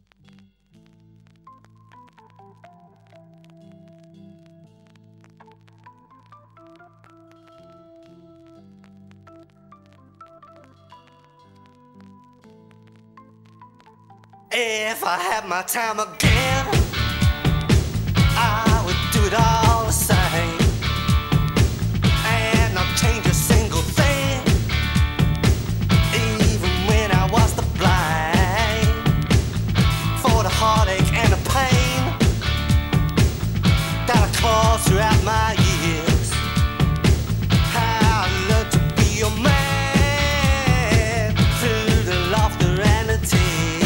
If I had my time again, I would do it all the same, and not change a single thing, even when I was to blame for the heartache and the pain that I caused throughout my years. How I learned to be your man through the laughter and the tears.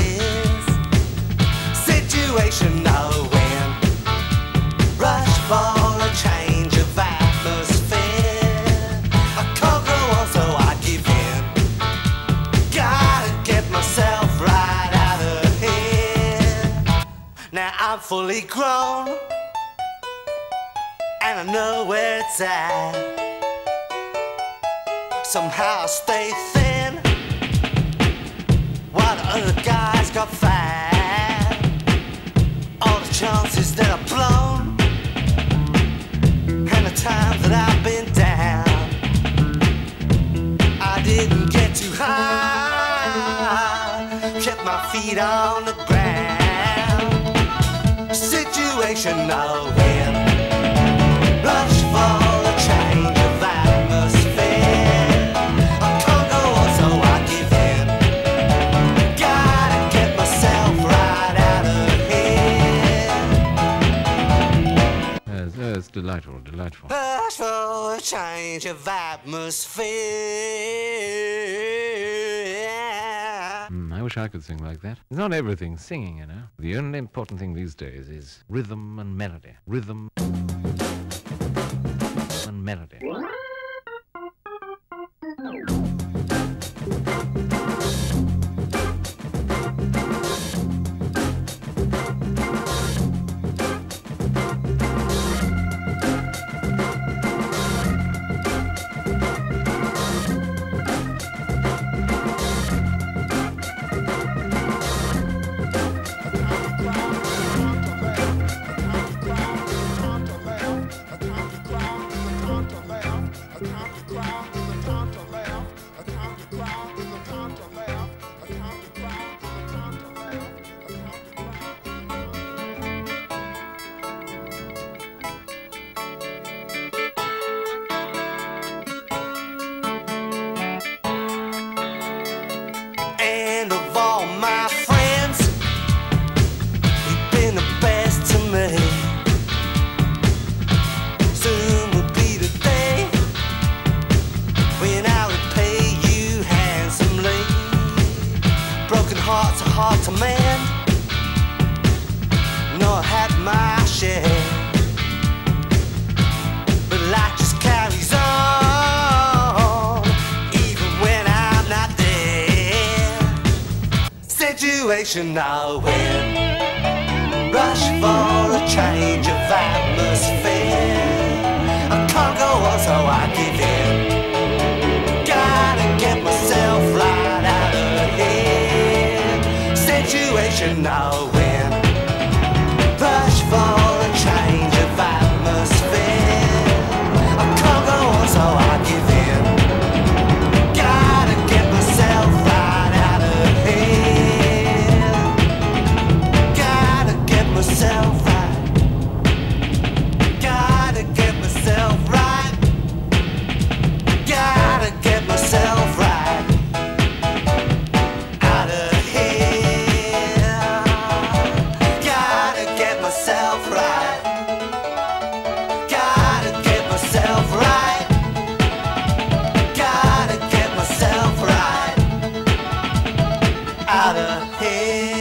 No wind, rush for a change of atmosphere. I can't go on, so I give in. Gotta get myself right out of here. Now I'm fully grown, and I know where it's at. Somehow I stay thin, while the other guys got fat. Chances that I've blown, and the times that I've been down, I didn't get too high, kept my feet on the ground. Situation no win, rush for a change of atmosphere. I can't go on, so I give in. Gotta get myself right out of It's delightful, delightful. Rush for a change of atmosphere. I wish I could sing like that. It's not everything singing, you know. The only important thing these days is rhythm and melody. Rhythm and melody. And of all my friends, you've been the best to me. Soon will be the day when I repay you handsomely. Broken hearts are hard to mend, no, I had my share, but life just carries on, even when I'm not there. Situation no win, rush for a change of atmosphere. I can't go on, so I give in. Gotta get myself right out of here. Situation no win, rush for a change of atmosphere. I can't go on, so I give in. Gotta get myself right out of here. Gotta get myself right. Gotta get myself right. Gotta get myself right out of here. Gotta get myself right. Gotta get myself right. Gotta get myself right out of here.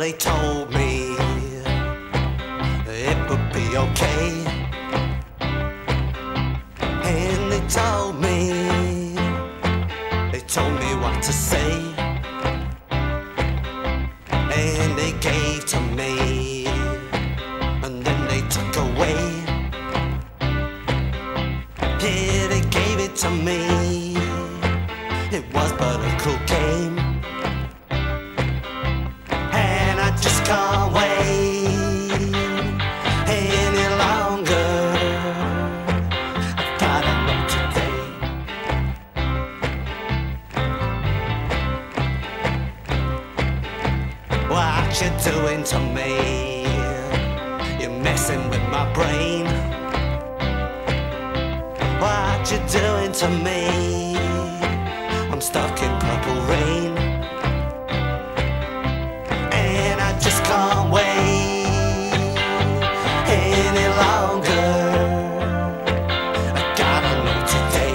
they told me it would be okay, and they told me what to say, and they gave to me, and then they took away. Yeah, they gave it to me. It was but a cruel game, and I just can't wait any longer. I've gotta know today. What you doing to me? You're messing with my brain. What you doing to me? I'm stuck in purple rain, and I just can't wait any longer. I gotta know today.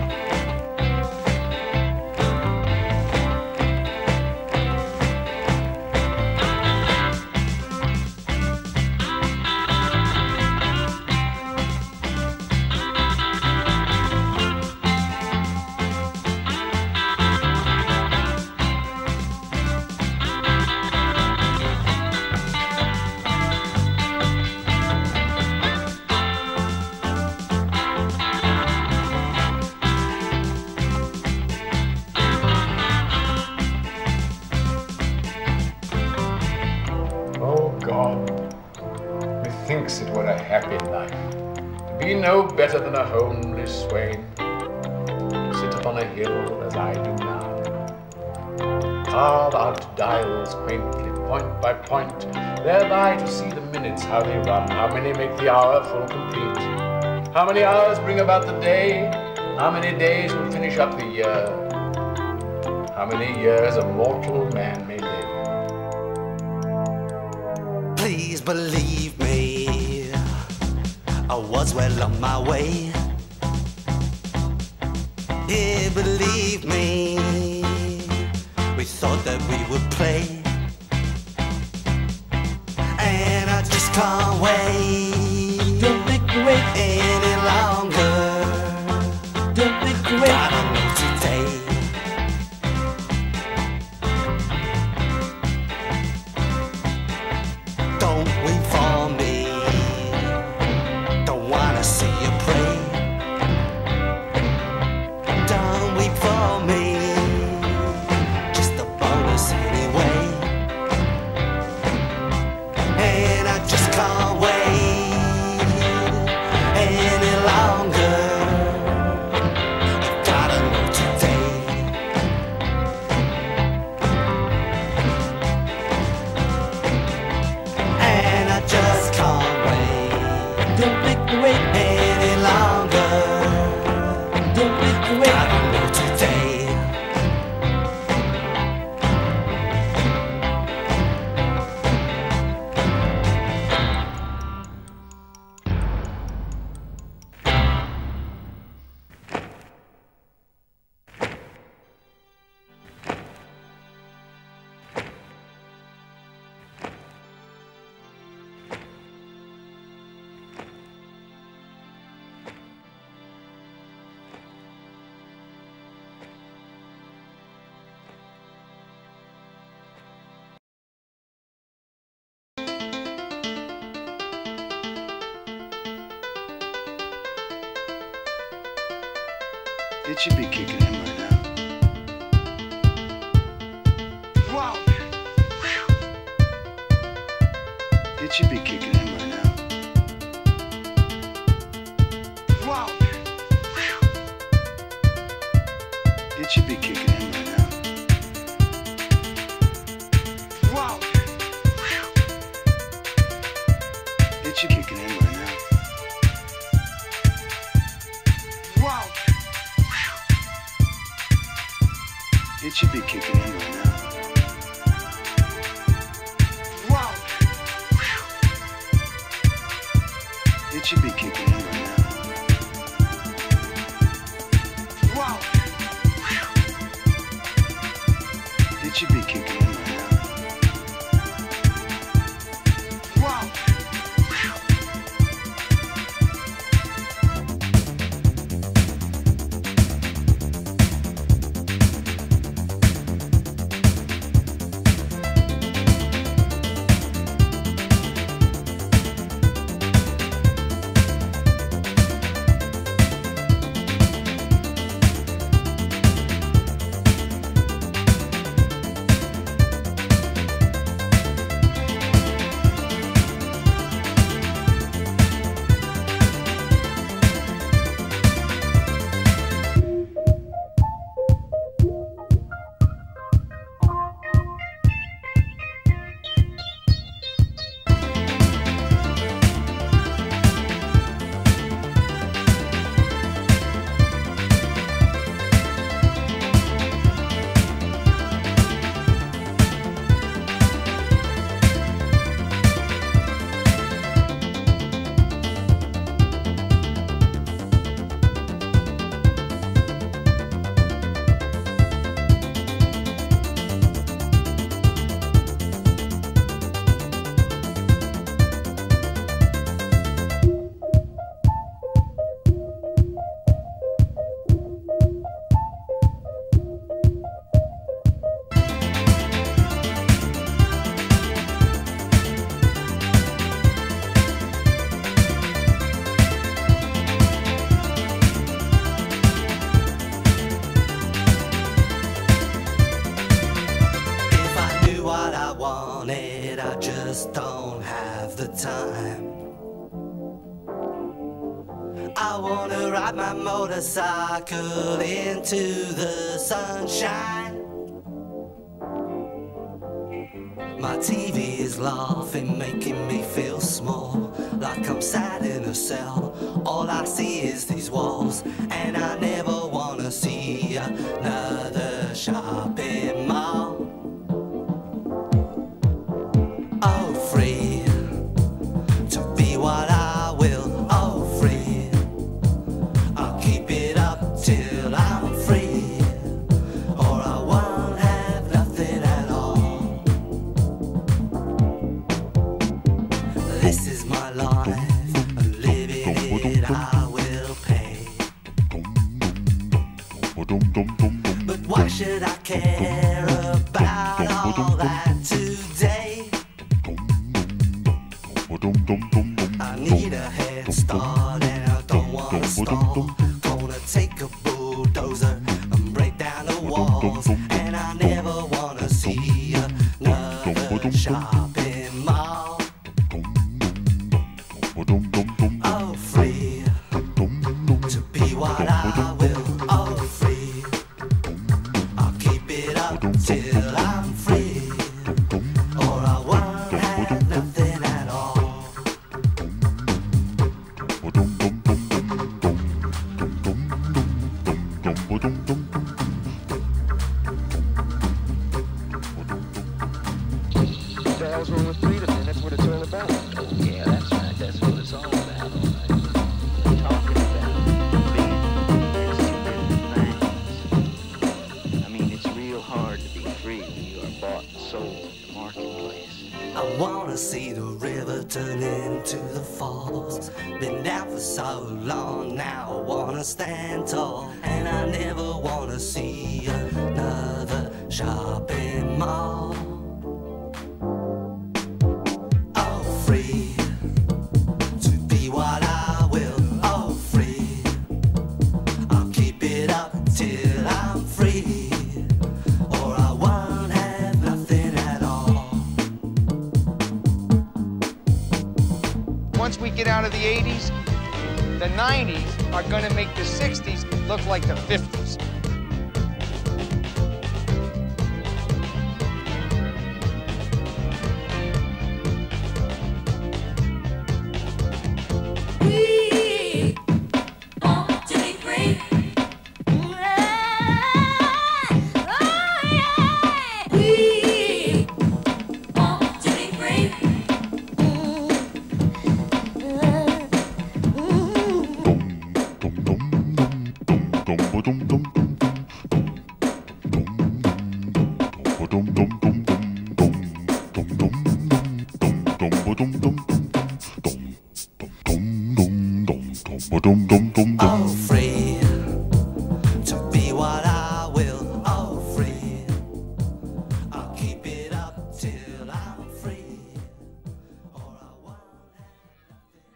Methinks it were a happy life to be no better than a homely swain, to sit upon a hill as I do now, carve out dials quaintly, point by point, thereby to see the minutes how they run, how many make the hour full complete, how many hours bring about the day, how many days will finish up the year, how many years a mortal man may live. Please believe me, I was well on my way. Yeah, believe me, we thought that we would play, and I just can't wait. Don't make me wait any longer. Don't make me wait. Gotta know today. Don't wait for me. Don't wanna see you pray. Don't wait for me. Just a bonus anyway. And I just can't wait any longer. I gotta know today. And I just can't wait. Don't make me wait any longer. Don't make me wait. Gotta know today. It should be kicking in right now. Wow. It should be kicking in right now. Wow. It should be kicking in right now. Wow. It should be kicking in right now. Wow. It should be kicking in right now. Wow. It should be kicking in right now. Wow. It should be kicking in right now. just don't have the time. I wanna ride my motorcycle into the sunshine. My TV is laughing, making me feel small, like I'm sat in a cell. All I see is these walls, and I never wanna see another shopping mall. Oh, free to be what I will. Oh, free, I'll keep it up till I'm free, or I won't have nothing at all. This is my life, living it I will pay. But why should I care about all that today? I need a head start and I don't want to stall. Gonna take a bulldozer and break down the walls, and I never want to see another shopping mall. Oh, free to be what I will. Oh, free, I'll keep it up till I'm free, or I won't have nothing at all. What the hell's wrong with freedom, man? That's what it's all about. Oh, yeah, that's right. That's what it's all about, all right. Talking about being two different things. I mean, it's real hard to be free when you are bought and sold in the marketplace. I wanna see the river turn into the falls. Been down for so long now, I wanna stand tall, and I never wanna see another shopping mall. Oh, free to be what I will. Oh, free, I'll keep it up till I'm free, or I won't have nothing at all. Once we get out of the 80s, the 90s are gonna make the 60s look like the 50s. We want to be free. Oh, yeah. We want to be free. Oh, free to be what I will. Oh, free, I'll keep it up till I'm free, or I won't have nothing.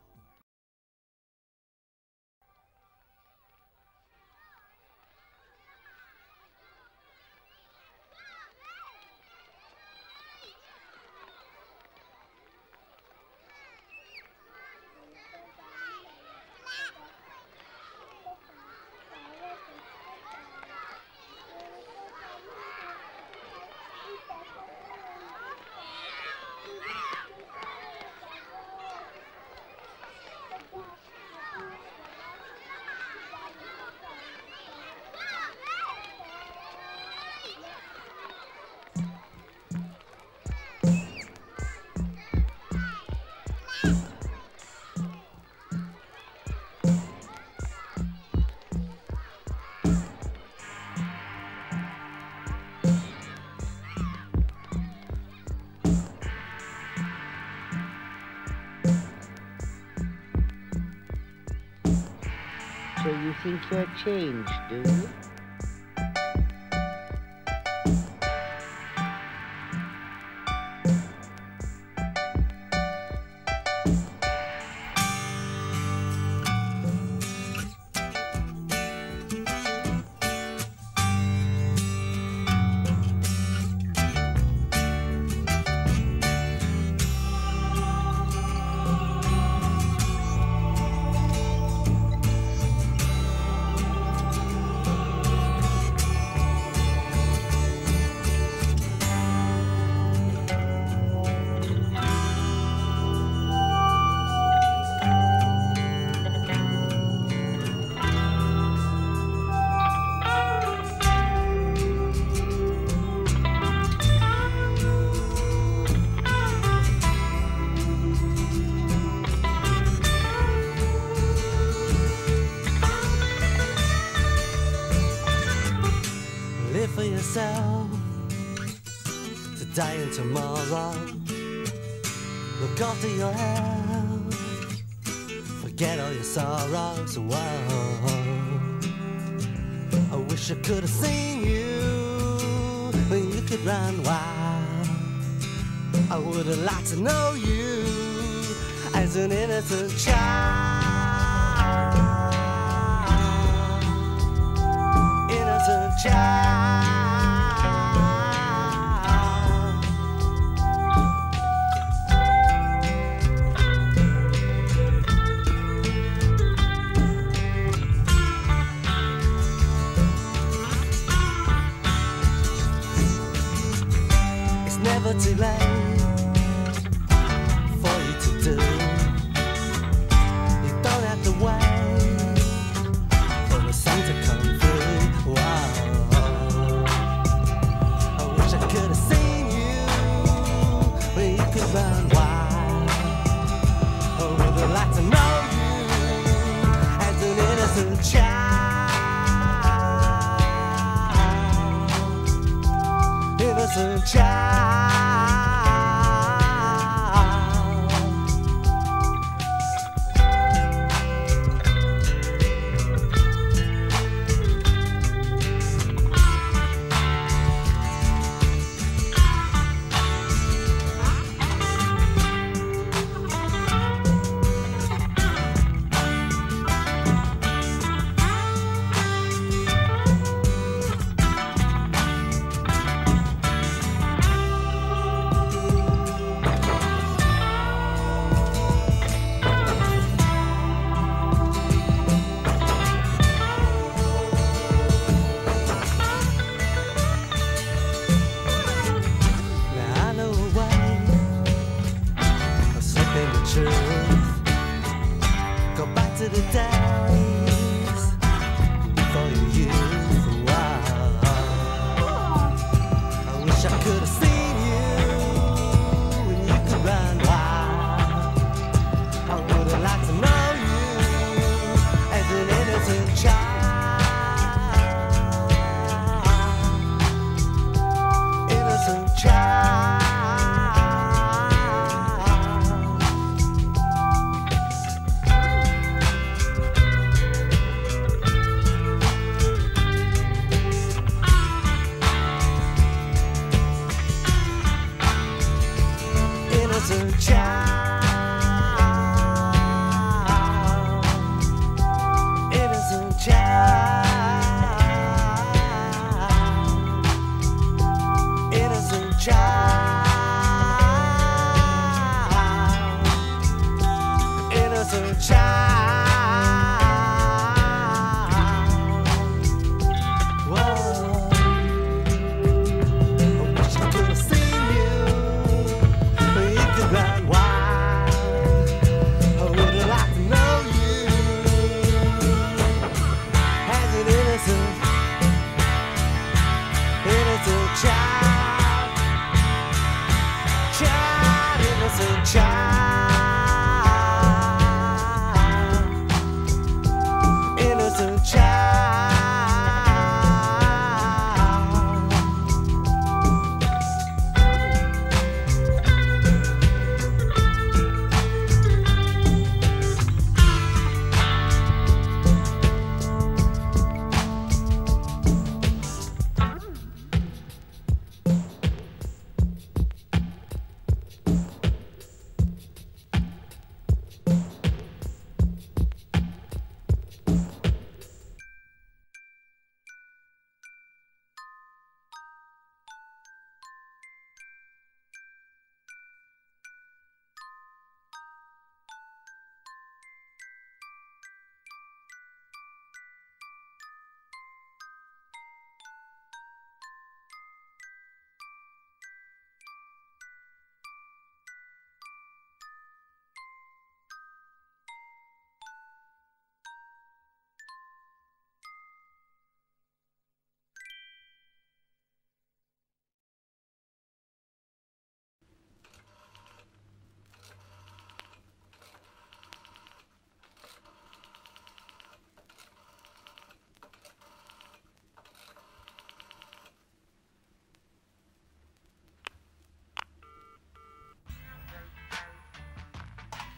So you think you're changed, do you? Live for yourself, today and tomorrow. Look after your health, forget all your sorrows. Whoa. I wish I could have seen you when you could run wild. I would have liked to know you as an innocent child. Innocent child. It's never too late for you to do. You don't have to wait for the sun to come through. Wow. I wish I could have seen you when you could run wild. I would have liked to know you as an innocent child. Innocent child. Go back to the days before you used. Wow. I wish I could have seen you when you could run wild. I would have liked to know you as an innocent child. Innocent child. Innocent child. Innocent child. Innocent child. Innocent child. Whoa. I wish I could have seen you when you could run wild. I would have liked to know you as an innocent child.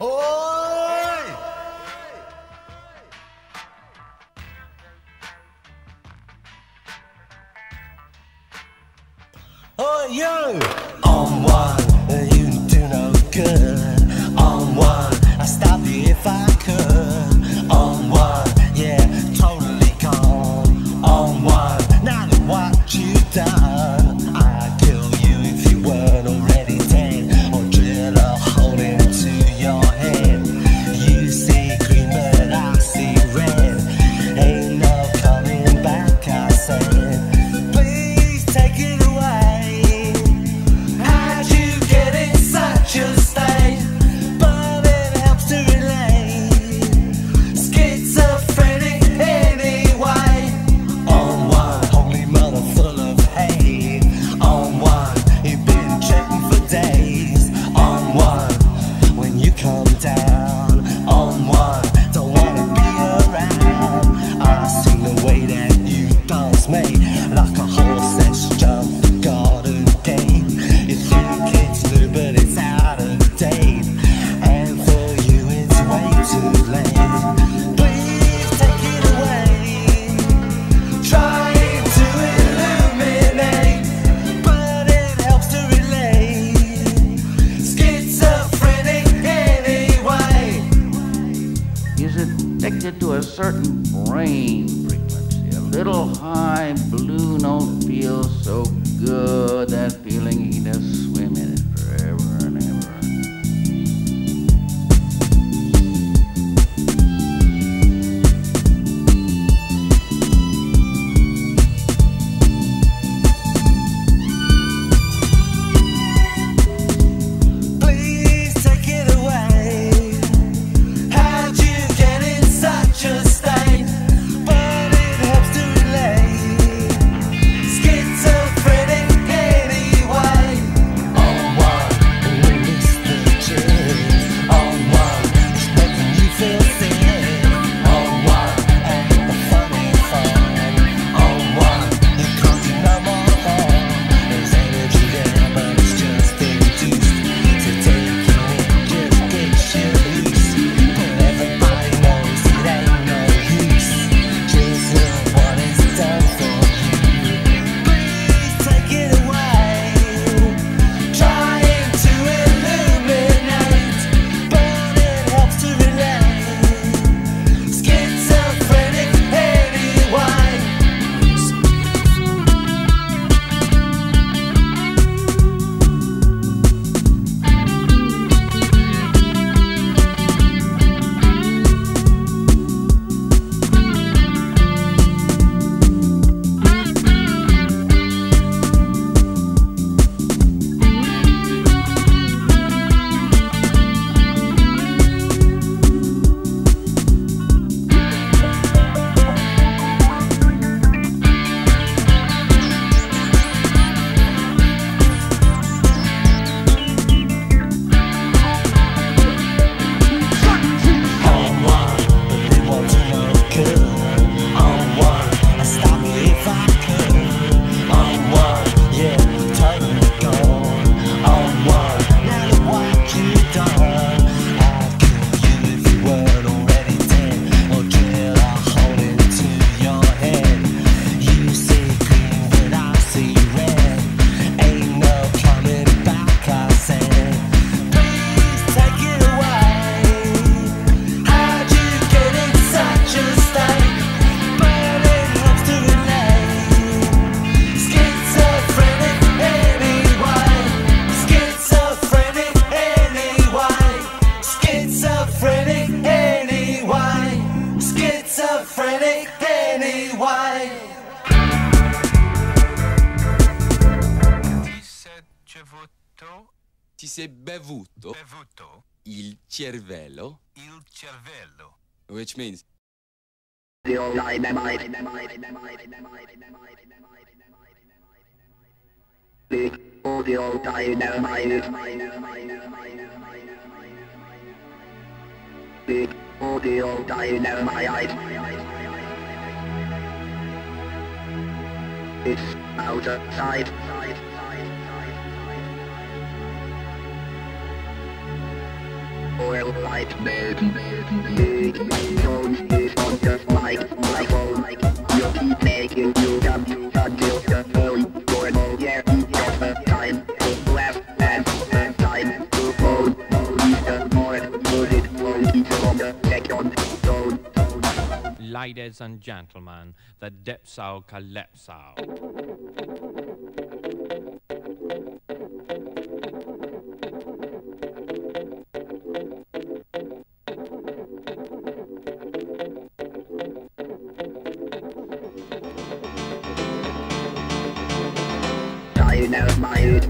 Oi! Oh, you! On one, you do no good. On one, I stop you if I could. On one, yeah, totally gone. On one, now look what you done. I'd kill you if you weren't already dead, or drill a hole into your head. You see green, but I see red. Ain't no coming back, I said. Please take it away. How'd you get in such a state? But it helps to relate. Schizophrenic anyway. On one, holy mother full of hate. On one, you've been checking for days. On one, when you come down. On one, don't wanna be around. I see the way that you dance, mate, like a horse that's jumped the garden gate. You think it's new, but it's out of date, and for you it's way too late. Please take it away. Trying to illuminate, but it helps to relate. Schizophrenic anyway. Is addicted to a certain brain frequency. A little high blue note feels so good, that feeling he can just swim in it forever and ever. Please take it away. How'd you get in such a state? But it helps to relate. Schizophrenic anyway. On one, release the chill. On one, it's making you feel sick. On one, ain't the funny fun. On one, it can't do no more harm. There's energy there, but it's just induced. So taking it just gets you loose. But everybody knows it ain't no use. Just look what it's done for you. Please take it away. Trying to illuminate, but it helps to relate. Schizophrenic anyway. On one, but it won't do no good. On one, I stop you if I could. On one, yeah, totally gone. On one, now look what you done. I'd kill you if you weren't already dead, or drill a hole into your head. You see green, but I see red. Ain't no coming back, I said. Please take it away. How'd you get in such a state? But it helps to relate. Schizophrenic anyway. Schizophrenic anyway. Schizophrenic anyway. Schizophrenic anyway. Ti sei bevuto il cervello, which means It's out of sight. oil light bulb. Big tone is on just like my phone. You keep making you jump until the phone. Normal, yeah, just the time to laugh and the time to phone. The more put it won't eat from the second zone. Ladies and gentlemen, the Dipso Calypso. Dynamite,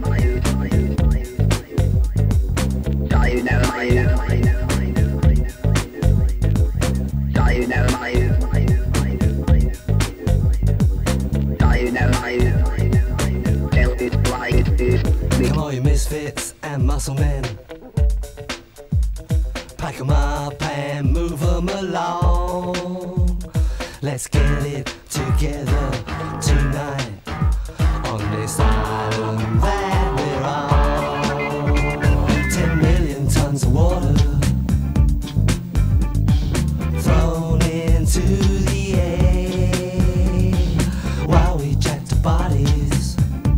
tell it like it is. Come on, you misfits and muscle men. Pack 'em up and move 'em along. Let's get it together tonight on this island that we're on. 10 million tons of water thrown into the air while we jacked the bodies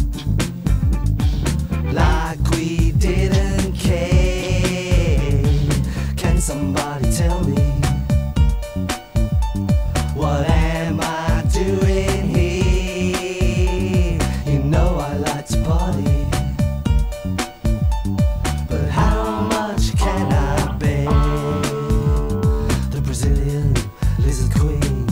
like we didn't care. Can somebody tell me, what am I doing here? You know I like to party, but how much can I bear? The Brazilian lizard queen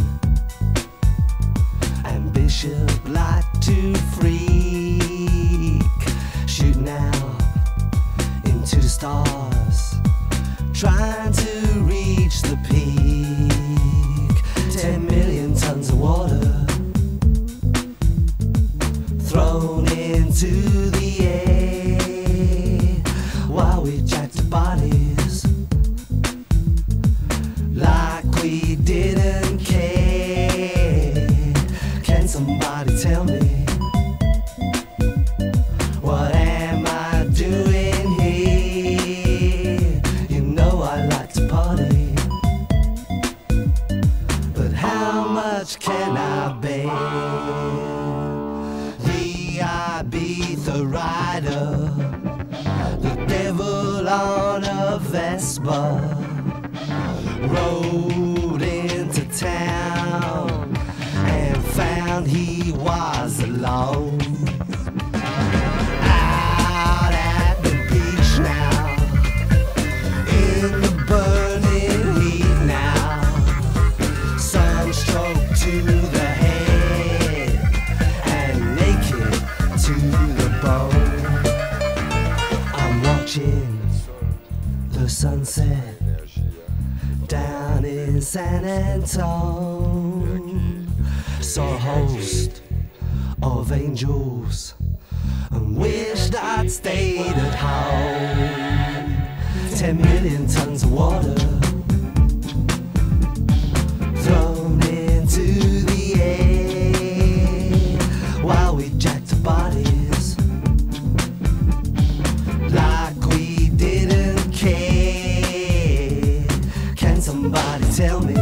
and Bishop like to freak, shooting out into the stars, trying to reach the peak. 10 million tons of water thrown into the air while we jacked the bodies like we didn't care. Can somebody tell me, what am I doing here? You know I like to party, but how much can I bear? The Ibiza rider, the devil on a Vespa, rode into town and found he was alone. Out at the beach now, in the burning heat now, sunstroke to the head and naked to the bone. I'm watching the sunset down in San Antone. Saw a host of angels and wished I'd stayed at home. 10 million tons of water thrown into the air while we jacked the bodies like we didn't care. Can somebody tell me,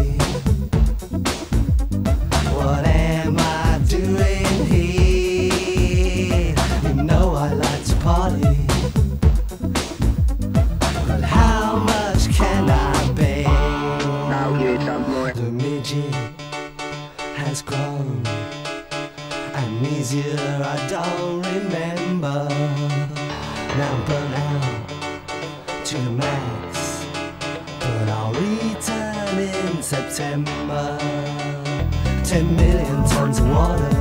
what am I doing here? You know I like to party, but how much can I bear? Now here's some more. The midget has grown. Amnesia, I don't remember. Now I'm burnt out to the max, but I'll return in September. 10 million tons of water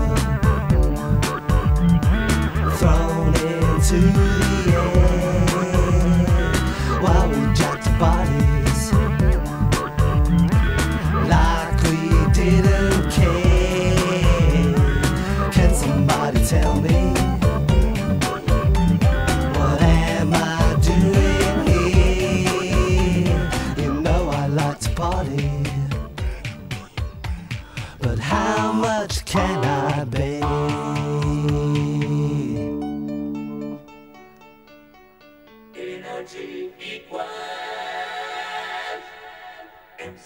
thrown into the air while we jacked the bodies like we didn't care. Can somebody tell me, what am I doing here? You know I like to party, but how much can I bear?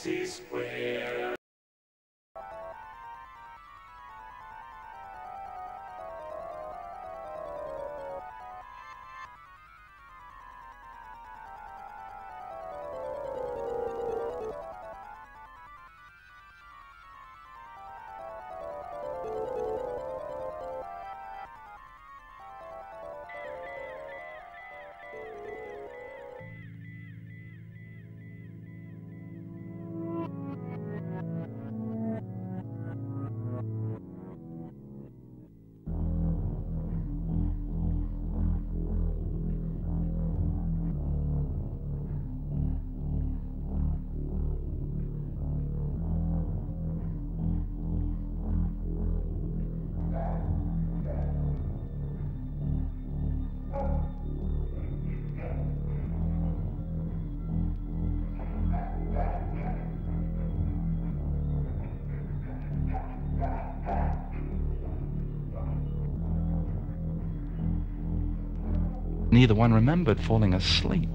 Galaxy Square. Neither one remembered falling asleep.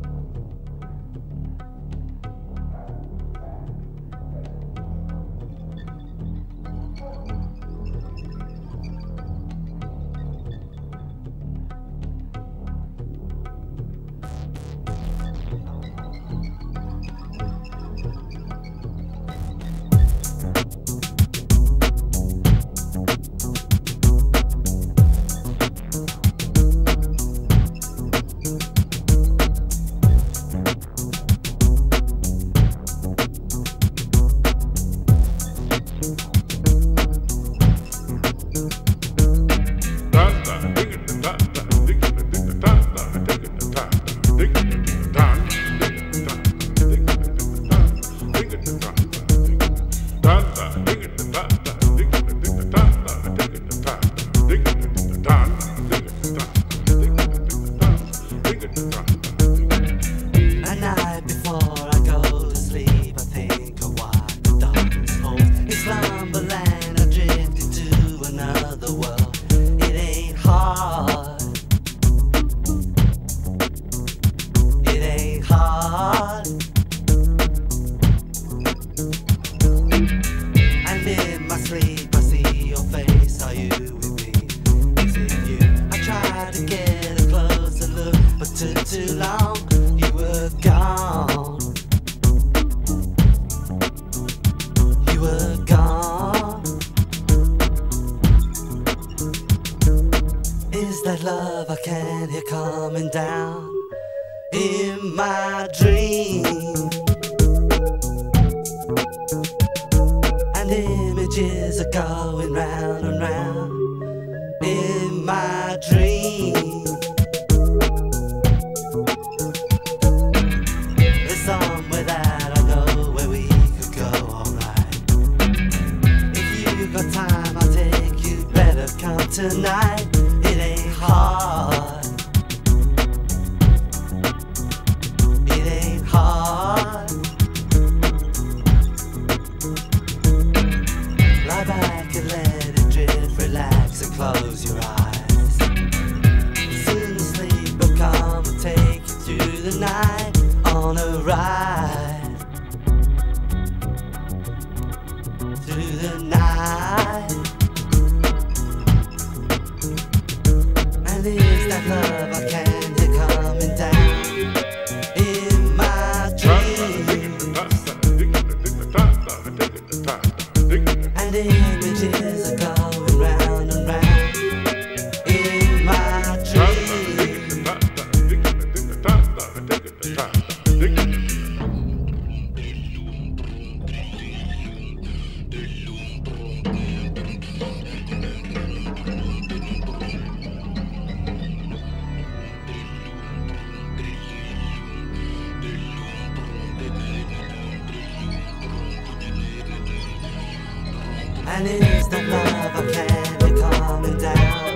And is that love I can't coming down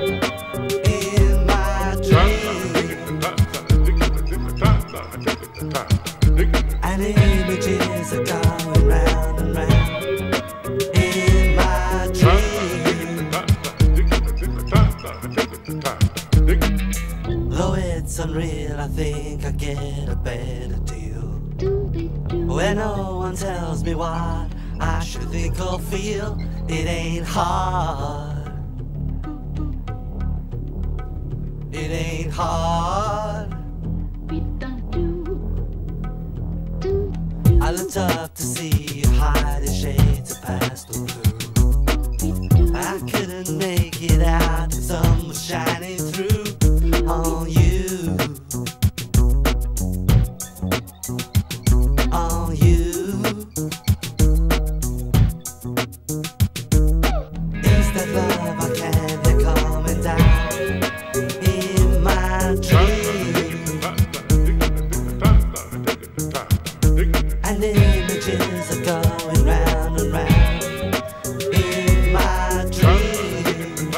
in my dream? And images are going round and round in my dream. Though it's unreal, I think I get a better deal. When no one tells me what I should think or feel, it ain't hard. It ain't hard. I looked up to see you hiding shades of pastel blue. I couldn't make it out, the sun was shining through on you. On you. Is that love I can't hear coming down in my dream? And images are going round and round in my dream.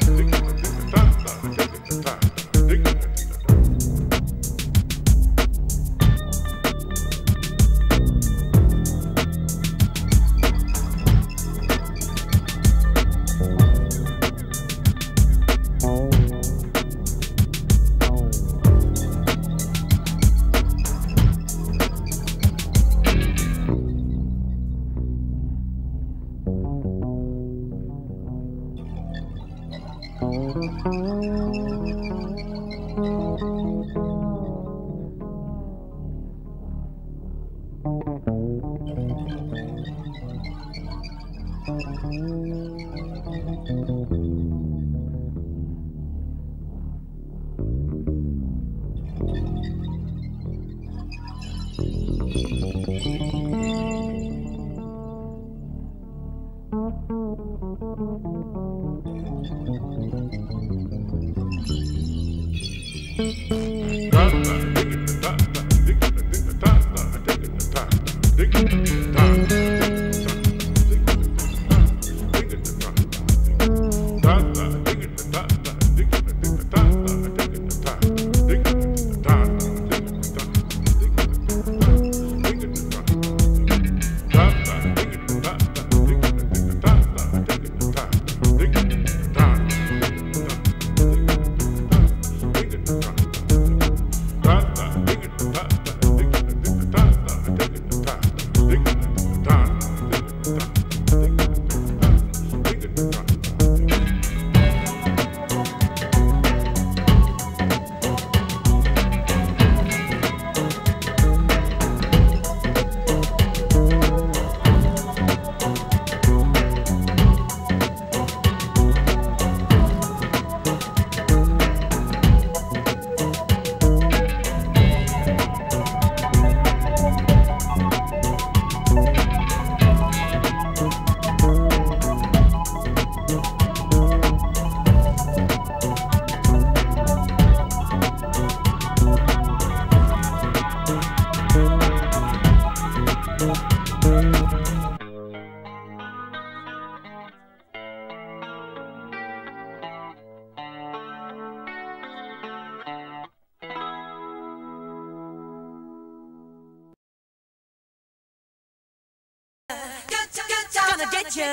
Gonna get you.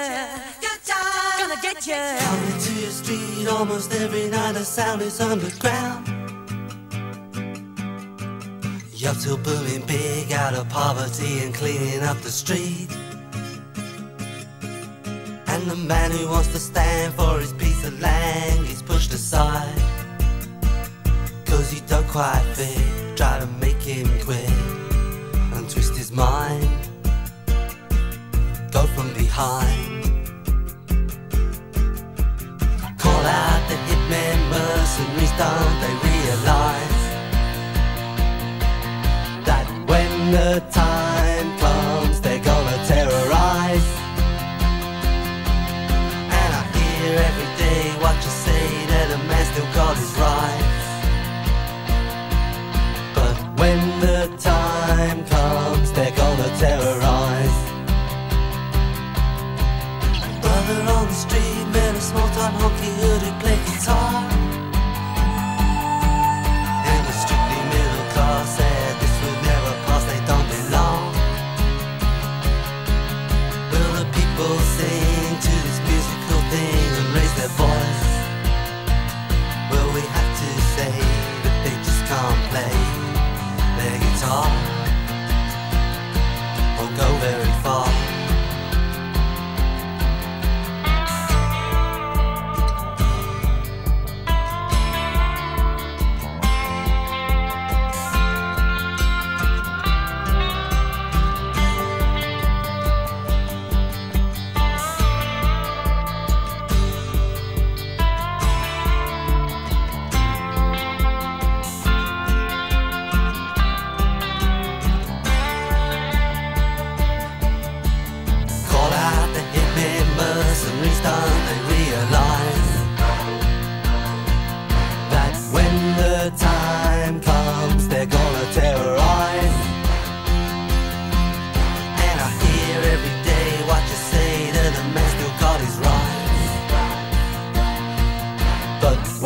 Gonna get you. Coming to your street almost every night, the sound is underground. You're still booming big out of poverty and cleaning up the street. And the man who wants to stand for his piece of land is pushed aside, 'cause he don't quite fit. Try to make him quit and twist his mind, go from behind. Call out the hitmen, mercenaries, don't they realize that when the time comes they're gonna terrorize? And I hear every day what you say, that a man still got his rights. But when the time comes they're gonna terrorize. Brother on the street met a small-time honky hood who played guitar, and the strictly middle class said this would never pass, they don't belong.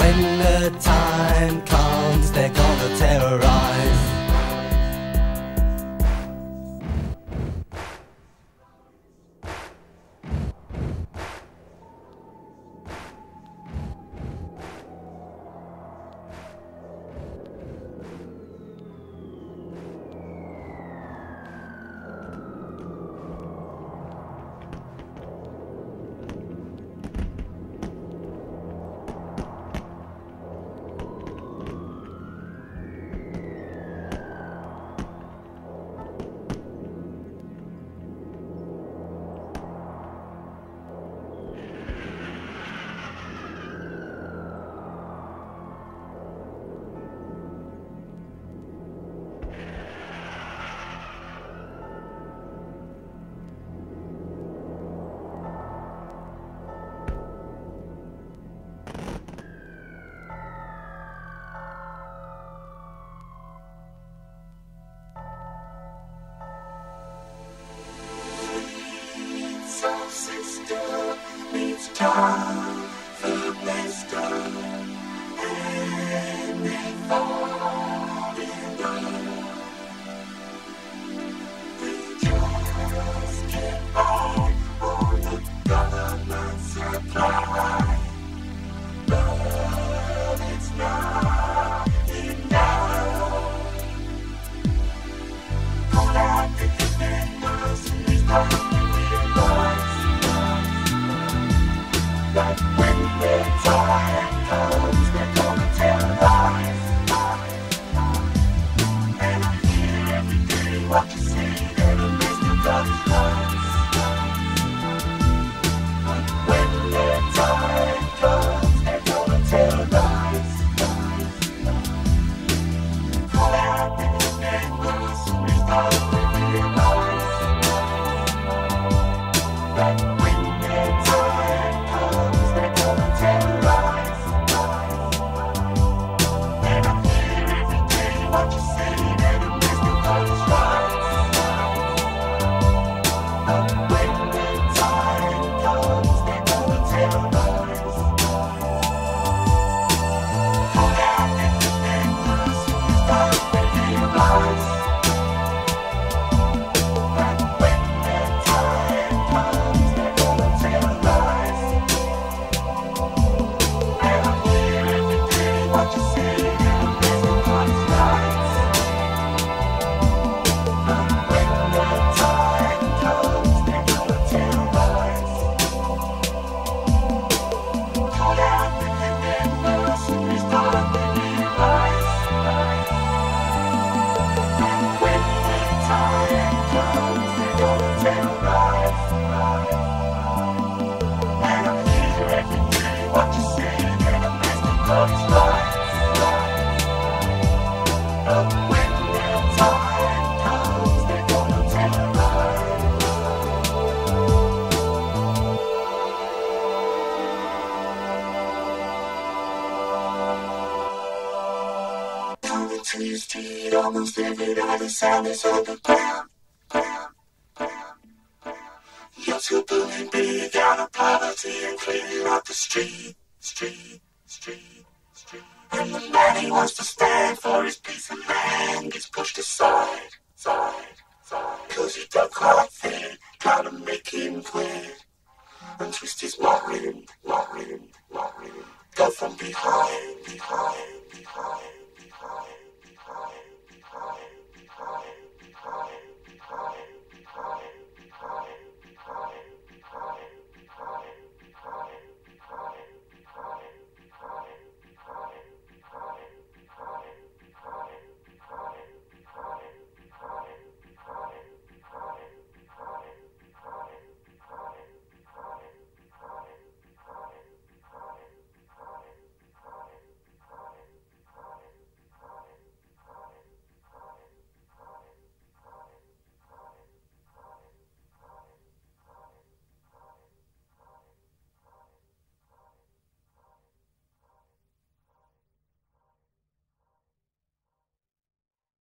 when the time comes, they're gonna terrorize. Almost every other sound is underground. You're too bullying big out of poverty and cleaning up the street. And the man he wants to stand for his piece of land gets pushed aside. Cause he don't quite fit, gotta make him quit. And twist his law rim. Go from behind.